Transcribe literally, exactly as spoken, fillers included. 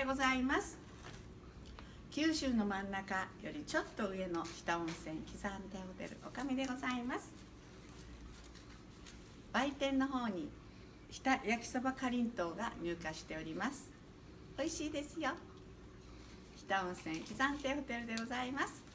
でございます。九州の真ん中よりちょっと上の日田温泉喜山亭ホテルおかみでございます。売店の方に日田焼きそばかりんとうが入荷しております。美味しいですよ。日田温泉喜山亭ホテルでございます。